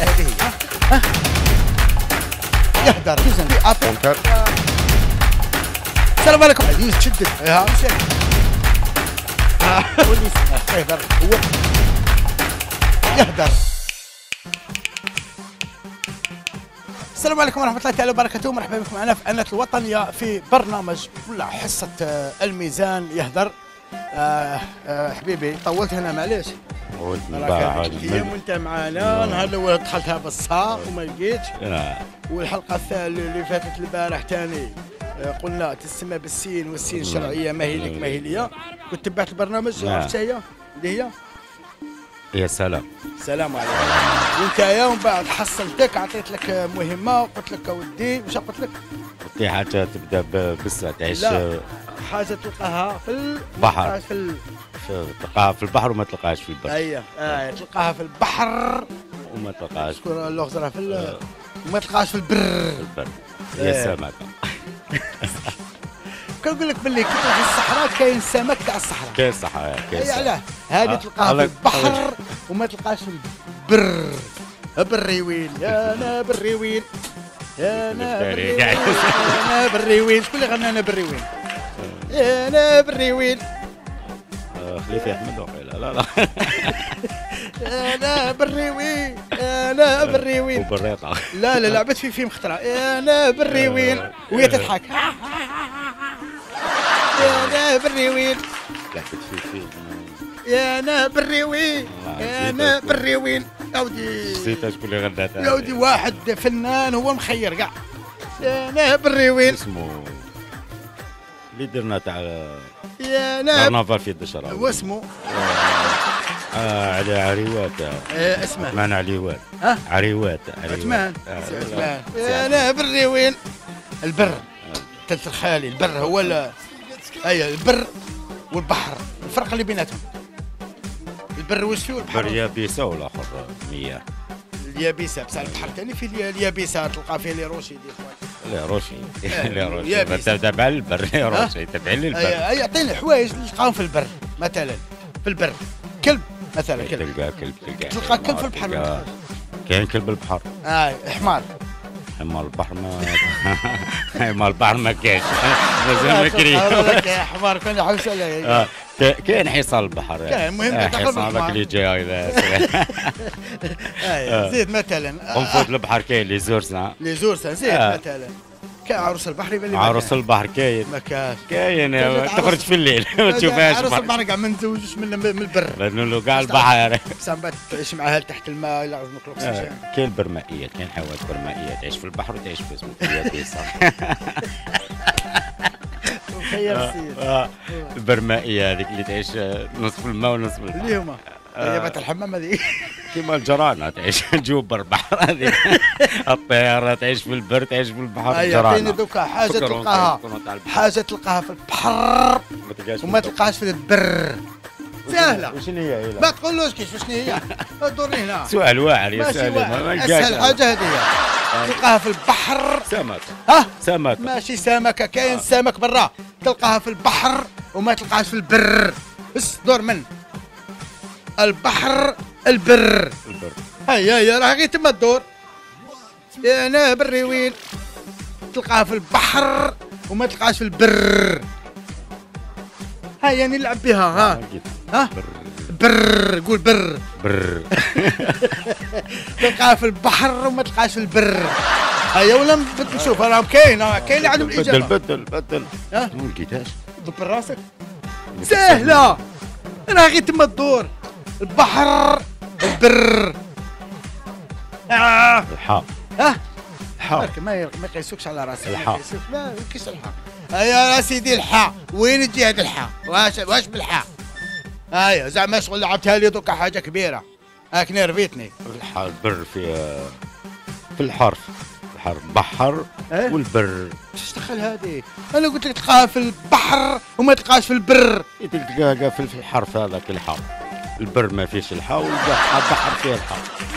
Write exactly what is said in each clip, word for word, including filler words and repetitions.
هذه هي. ها يهدر فهمت. السلام عليكم. هذه تشدد ها مزيان. ولي يهدر هو يهدر. السلام عليكم ورحمة الله تعالى وبركاته، مرحبا بكم معنا في قناة الوطنية في برنامج ولا حصة الميزان يهدر. آه آه حبيبي طولت هنا معليش. طولت من راك بعد هذيك الايام وانت معانا، نهار الاول دخلتها بالصهار وما لقيتش. لا. والحلقة الثانية اللي فاتت البارح ثاني قلنا تسمى بالسين والسين شرعية، ما هي لك ما هي ليا. كنت تبعت البرنامج عرفتها هي اللي هي يا سلام. السلام عليكم. وانت يا ومن بعد حصلتك عطيت لك مهمة وقلت لك اودي واش قلت لك؟ قلت لي حاجة تبدا بس تعيش. لا حاجة تلقاها في البحر. في ال... تلقاها في البحر وما تلقاهاش في البر. اييه اه تلقاها في البحر وما تلقاهاش. شكون اللغز راه في ال... وما تلقاهاش في البر. في البر. هي سمكة. كنقول لك باللي كي تروح للصحراء كاين سمك تاع الصحراء. كاين الصحراء كاين. اي علاه هذه تلقاها في البحر وما تلقاهاش في البر. بريوين يا انا بريوين يا انا بريوين يا انا بريوين. شكون اللي غنى انا بريوين؟ يا انا بريوين. خليفة احمد وقيل. لا لا. انا بريوين انا بريوين. وبريطة. لا لا لعبت في فيلم خطرة. انا بريوين وهي تضحك. يا انا بريوين. لعبت في فيلم. يا انا بريوين يا انا بريوين. يا ودي نسيت شكون اللي غناتها. يا ودي واحد فنان هو مخير كاع. يا انا بريوين اسمه اللي درنا تاع يا انا كرنفال في الدشرة. هو اسمه اه على عريوات. آه اسمه عثمان عليوات. ها عريوات عثمان عثمان. يا انا بريوين. البر تلت الخالي. البر هو ال ايوه البر والبحر. الفرق اللي بيناتهم البر واش فيه والبحر. البر يابسة والاخر مياه. اليابسه بصح البحر ثاني فيه اليابسه تلقى فيه لي روشي دي خويا. لا روشي. لا روشي تبع البر. لا روشي تبع البر. اي يعطيني حوايج تلقاهم في البر مثلا. في البر كلب مثلا. كلب تلقى كلب تلقى تلقى كلب في البحر. كاين كلب البحر. اي حمار. حمار البحر ما حمار البحر ما كاينش. مازال بكري. يا حمار كان يحوس عليه. كاين حصان البحر. كاين المهم حصان هذاك اللي جاي. اي زيد مثلا قنفذ البحر كاين اللي زورسان. اللي زورسان زيد مثلا. كاين عروس البحر يبان لي. عروس البحر كاين. ما كاش كاين تخرج في الليل ما تشوفهاش. عروس البحر كاع ما نتزوجوش من من البر. بانوا له كاع البحر. بصح بعد تعيش معها تحت الماء يلا عاوز نخلق اكسجين. كاين برمائيات كاين حيوانات برمائية تعيش في البحر وتعيش في اسمه اليابسة. مخير السيد. البرمائية هذيك اللي تعيش نصف في الماء ونصف في البحر. اللي هما يابات الحمام هذيك. كيما الجرانة تعيش جوب البحر. هذيك الطيارة تعيش في البر تعيش في البحر. يعطيني دوكا حاجة تلقاها حاجة تلقاها في البحر وما تلقاهاش في البر. سهلة. وشنو هي؟ ما تقولوش كيف شنو هي. دورني هنا. سؤال واعر يا سؤال. سالم. اسهل حاجة هذه تلقاها في البحر. سمك. ها؟ سمك. ماشي سمكة كاين سمك برا تلقاها في البحر وما تلقاهاش في البر. بس دور من البحر البر. البر. هيا هيا راه غير تما الدور. يا انا بريوين تلقاها في البحر وما تلقاهاش في البر. هيا نلعب بها. ها ها بر قول بر. بر. تلقاها في البحر وما تلقاهاش في البر. هيا ولا نشوف راهم كاين كاين اللي عندهم الاجابه. بدل بدل بدل. ها ما لقيتهاش. دبر راسك. سهله راه غير تما الدور. البحر البر. آه. الحاء. ها الحاء. ما ما يقيسوكش على راسك. الحاء. ما يمكنش الحاء. يا سيدي الحاء وين تجي هذه الحاء؟ واش واش بالحاء؟ ايوا زعما شغل لعبتها لي دوكا حاجه كبيره. هاك نرفيتني. الحاء البر في في الحرف. الحرف بحر والبر. اش دخل هذه؟ انا قلت لك تلقاها في البحر وما تلقاش في البر. تلقاها في الحرف هذاك الحاء. البر ما فيش الحاء والبحر فيه الحاء.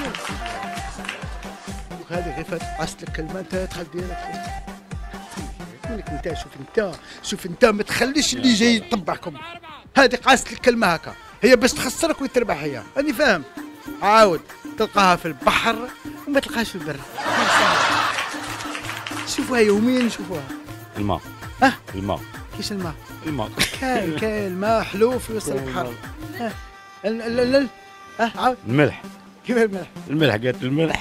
هذه غير فات قاست لك كلمه انت دخل ديالك. مالك انت شوف انت شوف انت ما تخليش اللي جاي يطبعكم. هذه قاست لك كلمه هكا هي باش تخسرك وتربح هي. راني فاهم. عاود تلقاها في البحر وما تلقاهاش في البر. شوفوها يوميا نشوفوها. الماء. ها؟ الماء. كيش الماء؟ الماء. كاين كاين الماء حلو في وسط البحر. ها ال ال ال ها عاود. الملح. كيف الملح؟ الملح قالت الملح.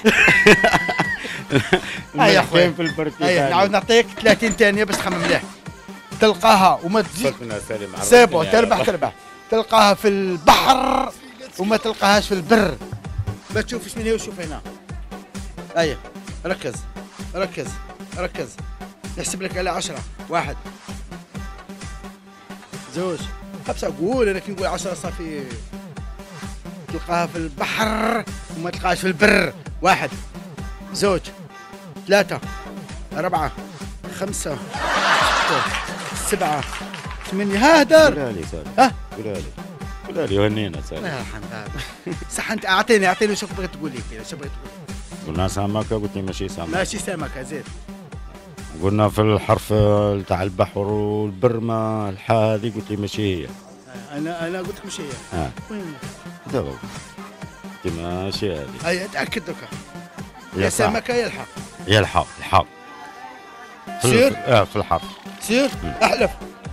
ها يا خويا في البر. هيا نعاود نعطيك ثلاثين ثانية باش تخمم مليح. تلقاها وما تزيد. سالم. سيبو تربح تربح. تلقاها في البحر وما تلقاهاش في البر. ما تشوفش من هنا وشوف هنا. هيا ركز ركز ركز. نحسب لك على عشرة. واحد زوج خمسة. قول أنا كي نقول عشرة صافي. تلقاها في البحر وما تلقاهاش في البر. واحد زوج ثلاثة أربعة خمسة ستة سبعة ثمانية. ها دار. قولها لي سالم. ها قولها لي. قولها لي وهنينا سالم. الله يرحم بابا. صح أنت أعطيني أعطيني شو بغيت تقول لي شو بغيت تقول. قلنا سمكة قلت لي ماشي سمكة. ماشي سمكة زيد. قلنا في الحرف تاع البحر والبر ما الحاء هذه قلت لي ماشي هي. أنا أنا قلت لك ماشي هي. اه وين؟ دابا قلت ماشي هذه. هيا تأكد دوكا. يا يا صح. سمكة يا الحق. هي الحاء الحاء. في سير. ال- اه في الحرف. سير احلف.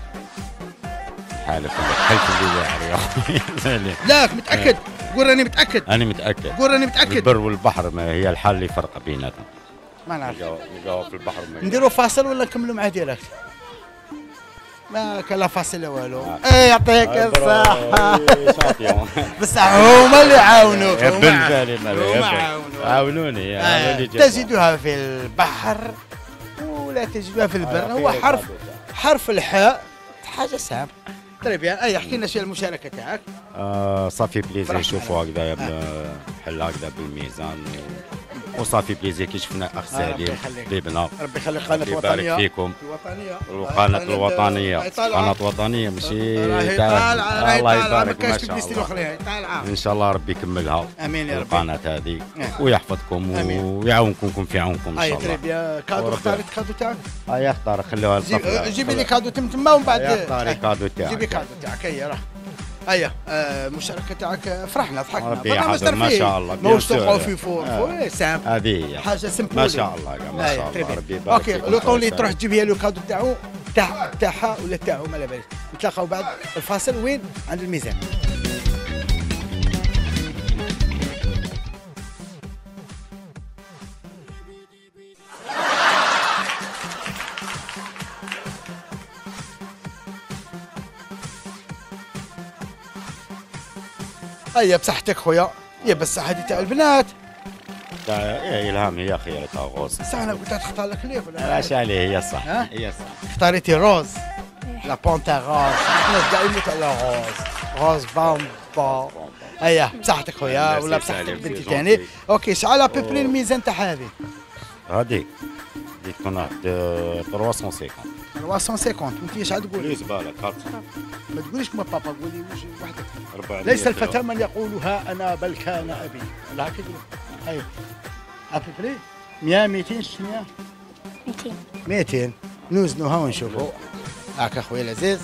حالف حلف اللي واعر يا اخوي سالم. لا متأكد. قول راني متأكد. انا متاكد. قول راني متأكد. البر والبحر ما هي الحال اللي فرق بيناتهم. ما نعرف. نلقاو في البحر ما نديروا فاصل ولا نكملوا مع ديالك؟ ما كان لا فاصل لا والو. اي يعطيك الصحة. بصح هما اللي عاونوك. يا بن هما سالم هما عاونوك. عاونوني يا آه، ولدي جابوا. تجدها في البحر ولا تجدها في البر. آه، هو في حرف كادو. حرف الحاء حاجة سامة. طيب بيان اي احكي لنا شو المشاركة تاعك. آه صافي بليزير فرحنا نشوفوا هكذا يا آه. بحال هكذا بالميزان و- وصافي بليزير كي شفنا اخ آه، ربي سليم يخليك. حبيبنا. ربي يخليك قناة ربي يبارك وطنية. فيكم. الوطنية. القناة راهي الوطنية طالعة. قناة وطنية ماشي راهي تاع- طالعة راهي الله طالعة. ما يبارك ما كاينش شاء بليستي الله. الاخرين طالعة. ان شاء الله ربي يكملها. امين يا ربي. القناة هذه آه. ويحفظكم آمين. ويعاونكم في عونكم ان اي شاء الله. تريب يا كادو. وربي- اختاري كادو تاعك. هيا اختار خلوها جيب- جيبي لي كادو تم تما ومن بعد هيا اختاري آه. كادو تاعك. جيبي كادو تاعك هيا راه. هيا آه، المشاركة تاعك آه، فرحنا ضحكنا. ربي برنامج يحفظ، ما ترفيهي. شاء الله، ماهوش بيان توقعوا سور. في فور آه. فور سام. هذه هي حاجة سمبولي. ما شاء الله كاع، ما أي، شاء الله تري بيان. ربي يبارك اوكي فيكم. لو طون اللي تروح تجيبي له الكادو تاعو تاع تاعها ولا تاعو ما على باليش. نتلاقاو بعد الفاصل وين عند الميزان. هيا بصحتك خويا. يا بس هذه تاع البنات. تاع- إيه، الهام هي خيرتها غوص. بصح انا قلت تختار لك ليه ولا علاش عليه هي صح ها؟ هي صح. اختاريتي روز. لا بونتا روز. احنا كاع يموت على روز. روز بامبا. هيا بصحتك خويا ميرسي ولا بصحتك سالم، بنتي سي ثاني. جونتي. اوكي شحال ابيبري الميزان تاع هذه؟ هذيك اللي تكون واحد ثلاثمية وخمسين. مية وخمسين. انت شحال تقولي؟ ليش بالك هات ما تقوليش كما بابا قولي وش وحدك. أربعمية ليس كيلو. الفتى من يقول ها انا بل كان ابي. لا هكا يقول. هيا ابيبري مية ميتين شنو؟ ميتين. ميتين. نوزنوها ونشوفوا. هاك اخويا العزيز.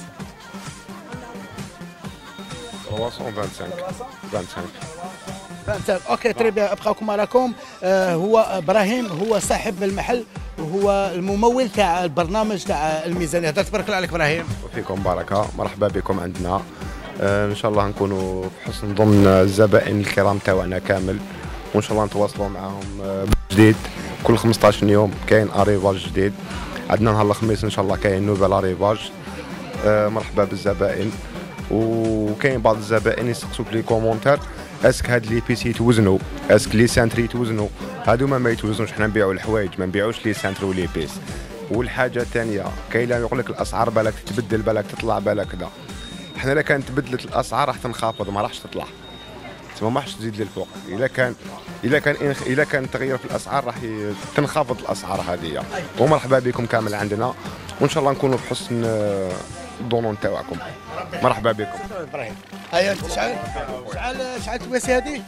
ثلاثمية وخمسين. خمسين. فهمت. اوكي تري بيان ابقاكم راكم. آه هو ابراهيم هو صاحب المحل وهو الممول تاع البرنامج تاع الميزانيه. تبارك الله عليك ابراهيم. وفيكم بركة، مرحبا بكم عندنا. آه ان شاء الله نكونوا في حسن ظن الزبائن الكرام تاعنا كامل، وان شاء الله نتواصلوا معاهم آه جديد. كل خمسطاش يوم كاين اريفاج جديد. عندنا نهار الخميس ان شاء الله كاين نوفيل اريفاج. آه مرحبا بالزبائن. وكاين بعض الزبائن يسقسوا في لي كومونتير اسك هاد لي بيسي يتوزنوا، اسك لي سانتري يتوزنوا. هادو ما ما يتوزنوش، حنا نبيعوا الحوايج ما نبيعوش لي سانتر ولي بيس. والحاجه الثانيه كاين اللي يقول لك الاسعار بالك تتبدل بالك تطلع بالك كذا. حنا الا كانت تبدلت الاسعار راح تنخفض ما راحش تطلع، تسمى ما راحش تزيد للفوق. الا كان الا كان الا كان تغير في الاسعار راح ي- تنخفض الاسعار هذه. ومرحبا بكم كامل عندنا، وان شاء الله نكونوا في حسن آه، الظنون تاعكم. مرحبا بكم. ابراهيم هيا انت شحال شحال شحال تواسي هذه؟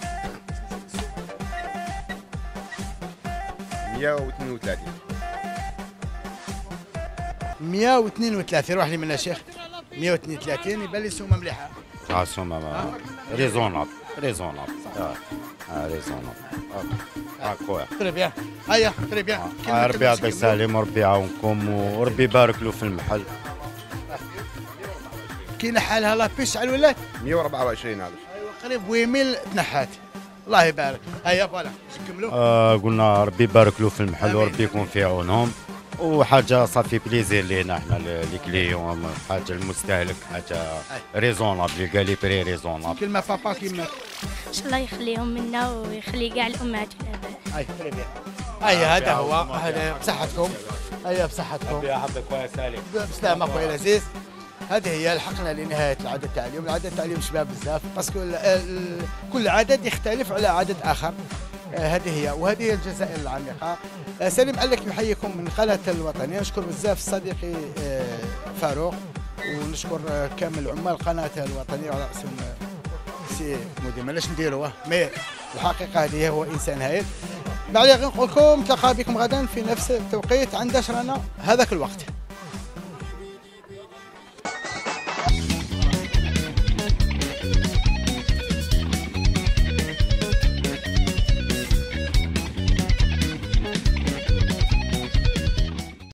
مية واثنين وثلاثين. مية واثنين وثلاثين. روح لي منها شيخ. مية واثنين وثلاثين يبان لي سومه مليحه. تاع السومه ريزونابل ريزونابل. ريزونابل اخويا. تري بيان. هيا تري بيان. ربي يعطيك السلام وربي يعاونكم وربي يبارك له في المحل. كاين حالها لا بيش على الولاد مية وأربعة وعشرين هذا. ايوا قريب ويميل تنحات. الله يبارك. هيا فوالا نكملوا. آه قلنا ربي يبارك له في المحل وربي يكون في عونهم، وحاجه صافي بليزير لينا احنا لي كليون، حاجه المستهلك حاجه ريزونابل، قال لي بري ريزونابل. كلمه بابا كلمه. ان شاء الله يخليهم منا ويخلي كاع الامهات في الاباء. اي تري بيان. هيا هذا هو، هذا بصحتكم. هيا بصحتكم. ربي يحفظك خويا سالم. بسلامة خويا العزيز. هذه هي لحقنا لنهايه العدد تاع اليوم. العدد تاع اليوم شباب بزاف باسكو كل عدد يختلف على عدد اخر. هذه هي وهذه هي الجزائر العميقه. سليم عليك يحييكم من قناه الوطنيه. نشكر بزاف صديقي فاروق، ونشكر كامل عمال قناه الوطنيه على راسهم سي مدير. مالاش نديروه مي الحقيقه هذه هو انسان هايل. ما عليه غير نقول لكم تلقى بكم غدا في نفس التوقيت عند شرانا هذاك الوقت.